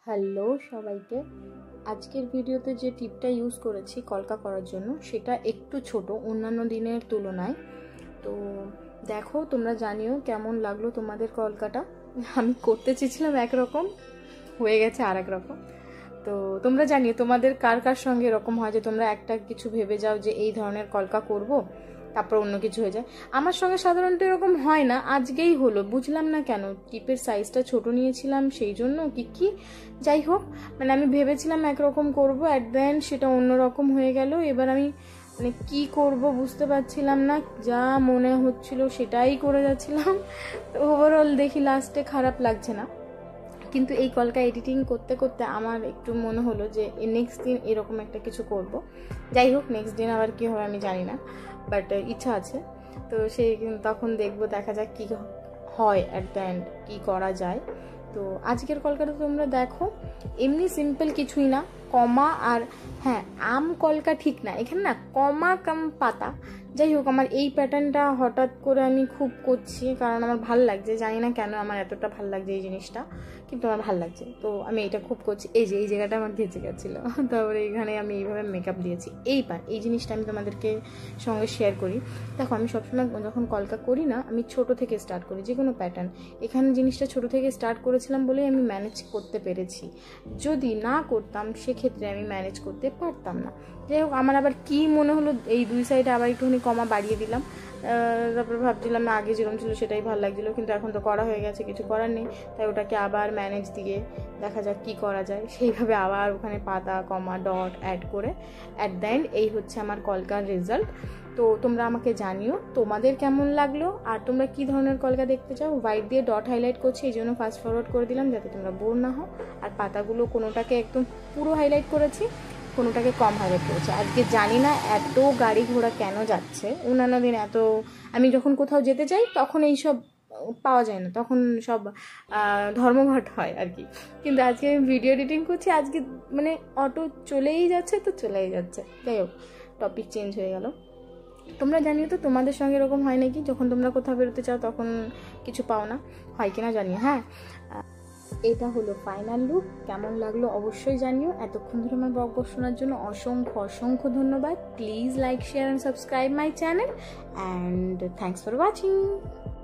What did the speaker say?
Hello সবাইকে। আজকের ভিডিওতে যে টিপটা ইউজ করেছি কলকা করার জন্য সেটা একটু ছোট অন্যান্য দিনের তুলনায়। তো দেখো, তোমরা জানিও কেমন লাগলো তোমাদের কলকাটা। আমি করতে চেয়েছিলাম একরকম, হয়ে গেছে আর এক রকম। তো তোমরা জানিও তোমাদের কার কার সঙ্গে এরকম হয় যে তোমরা একটা কিছু ভেবে যাও যে এই ধরনের কলকা করব, তারপর অন্য কিছু হয়ে যায়। আমার সঙ্গে সাধারণত এরকম হয় না, আজকেই হলো, বুঝলাম না কেন। টিপের সাইজটা ছোট নিয়েছিলাম সেই জন্য কি যাই হোক, মানে আমি ভেবেছিলাম একরকম করব, অ্যাট দ্য এন্ড সেটা অন্যরকম হয়ে গেল। এবার আমি মানে কি করব বুঝতে পারছিলাম না, যা মনে হচ্ছিল সেটাই করে যাচ্ছিলাম। তো ওভারঅল দেখি লাস্টে খারাপ লাগছে না, কিন্তু এই কলকা এডিটিং করতে করতে আমার একটু মনে হলো যে নেক্সট দিন এরকম একটা কিছু করব। যাই হোক, নেক্সট দিন আবার কী হবে আমি জানি না, বাট ইচ্ছা আছে। তো সেই তখন দেখবো, দেখা যাক কী হয় অ্যাট দ্য এন্ড, কী করা যায়। তো আজকের কলকাটা তোমরা দেখো, এমনি সিম্পল কিছুই না, কমা আর হ্যাঁ আম কলকা ঠিক না, এখানে না কমা কাম পাতা। যাই হোক, আমার এই প্যাটার্নটা হঠাৎ করে আমি খুব করছি, কারণ আমার ভাল লাগছে, জানি না কেন আমার এতটা ভাল লাগছে এই জিনিসটা, কিন্তু আমার ভাল লাগছে। তো আমি এটা খুব করছি। এই যে এই জায়গাটা আমার ঘেঁচে গেছিলো, তারপরে এখানে আমি এইভাবে মেকআপ দিয়েছি। এই জিনিসটা আমি তোমাদেরকে সঙ্গে শেয়ার করি। দেখো, আমি সবসময় যখন কলকা করি না, আমি ছোট থেকে স্টার্ট করি যে কোনো প্যাটার্ন। এখানে জিনিসটা ছোট থেকে স্টার্ট করেছিলাম বলেই আমি ম্যানেজ করতে পেরেছি। যদি না করতাম সেক্ষেত্রে আমি ম্যানেজ করতে পারতাম না। যাই হোক, আমার আবার কি মনে হলো, এই দুই সাইডে আবার একটুখানি কমা বাড়িয়ে দিলাম। তারপরে ভাবছিলাম আগে যেরকম ছিল সেটাই ভালো লাগছিলো, কিন্তু এখন তো করা হয়ে গেছে, কিছু করার নেই। তাই ওটাকে আবার ম্যানেজ দিয়ে দেখা যাক কি করা যায়, সেইভাবে আবার ওখানে পাতা কমা ডট অ্যাড করে অ্যাট দ্য এন্ড এই হচ্ছে আমার কলকার রেজাল্ট। তো তোমরা আমাকে জানিও তোমাদের কেমন লাগলো, আর তোমরা কি ধরনের কলকা দেখতে চাও। হোয়াইট দিয়ে ডট হাইলাইট করছি, এই জন্য ফাস্ট ফরওয়ার্ড করে দিলাম যাতে তোমরা বোর না হও। আর পাতাগুলো কোনোটাকে একদম পুরো হাইলাইট করেছি, কোনোটাকে কম হাইলাইট করেছে। আজকে জানি না এত গাড়ি ঘোড়া কেন যাচ্ছে, অন্যান্য দিন এত, আমি যখন কোথাও যেতে চাই তখন এইসব পাওয়া যায় না, তখন সব ধর্মঘট হয় আর কি। কিন্তু আজকে আমি ভিডিও এডিটিং করছি, আজকে মানে অটো চলেই যাচ্ছে তো চলেই যাচ্ছে। যাই হোক, টপিক চেঞ্জ হয়ে গেল। তোমরা জানিও তো তোমাদের সঙ্গে এরকম হয় নাকি, যখন তোমরা কোথাও বেরোতে চাও তখন কিছু পাও না, হয় কিনা জানিও। হ্যাঁ, এটা হলো ফাইনাল লুক, কেমন লাগলো অবশ্যই জানিও। এতক্ষণ ধরে আমার বকবক শোনার জন্য অসংখ্য ধন্যবাদ। Please like, share and subscribe my channel, and thanks for watching.